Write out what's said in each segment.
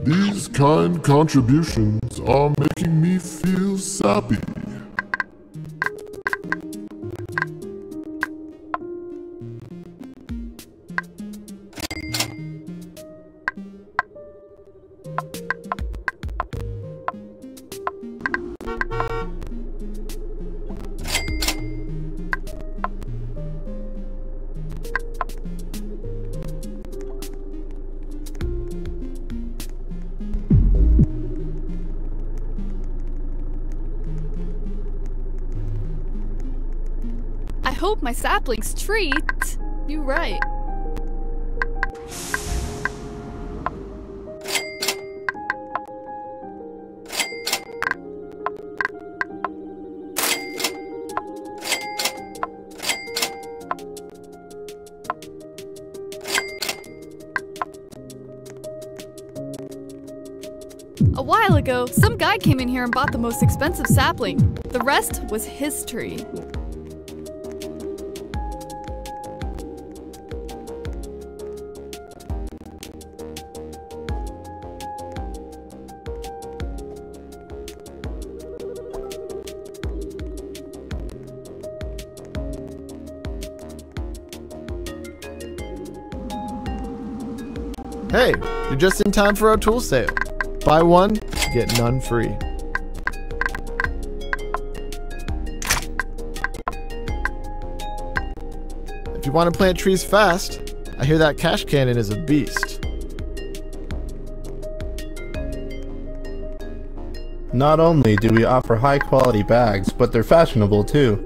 These kind contributions are making me feel sappy. I hope my saplings treat you right. A while ago, some guy came in here and bought the most expensive sapling. The rest was his tree. Hey, you're just in time for our tool sale. Buy one, get none free. If you want to plant trees fast, I hear that cash cannon is a beast. Not only do we offer high quality bags, but they're fashionable too.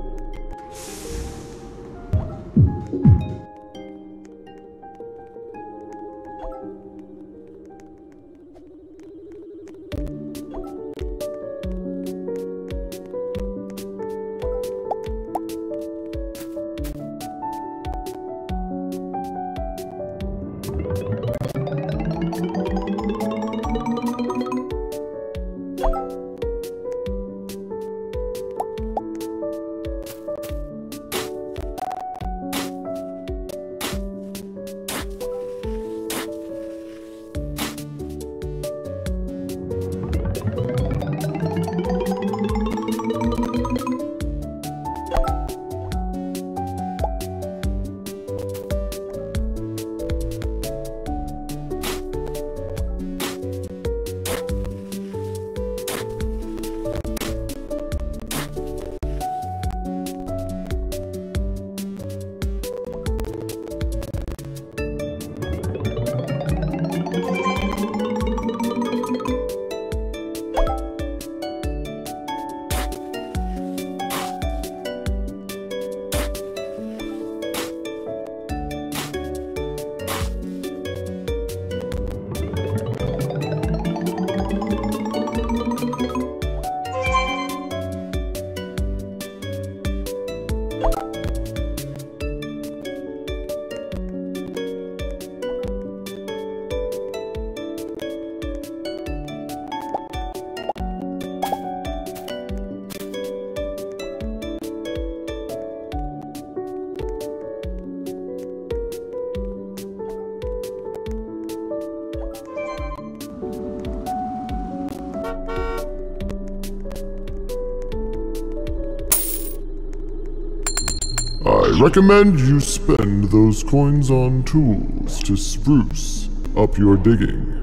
I recommend you spend those coins on tools to spruce up your digging.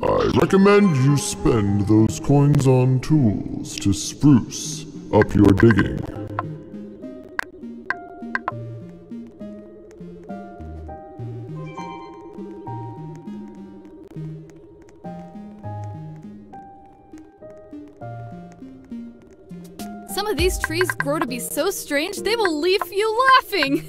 I recommend you spend those coins on tools to spruce up your digging. Some of these trees grow to be so strange they will leave you laughing.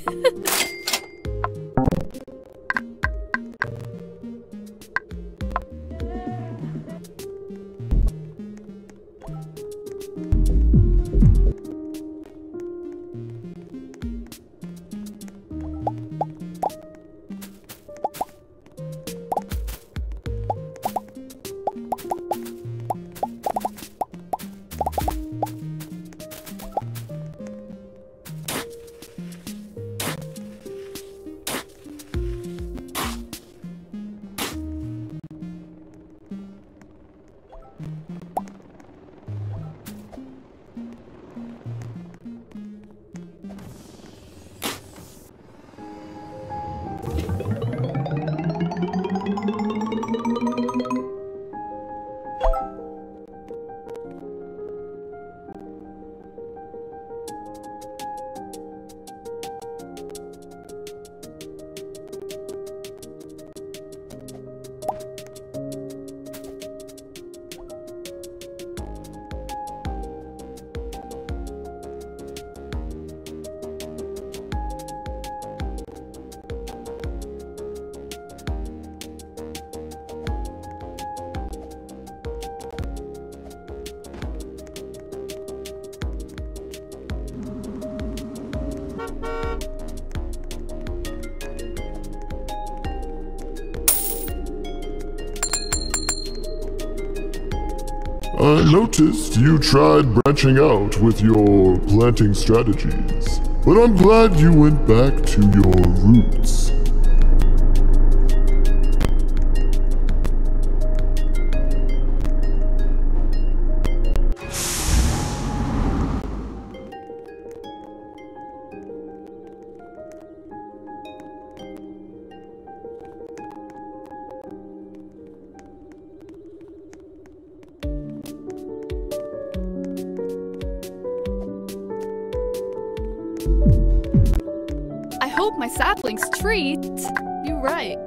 I noticed you tried branching out with your planting strategies, but I'm glad you went back to your roots. I hope my saplings treat you right.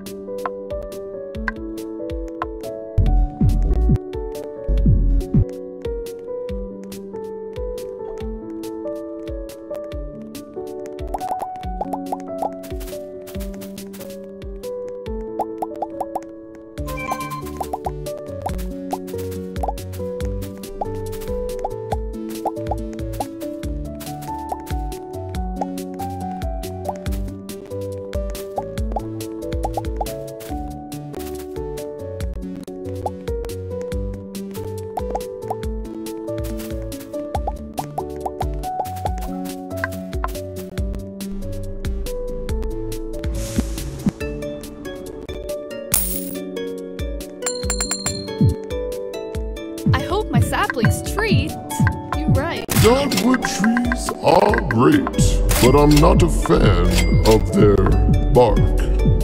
I hope my saplings treat you right. Dogwood trees are great, but I'm not a fan of their bark.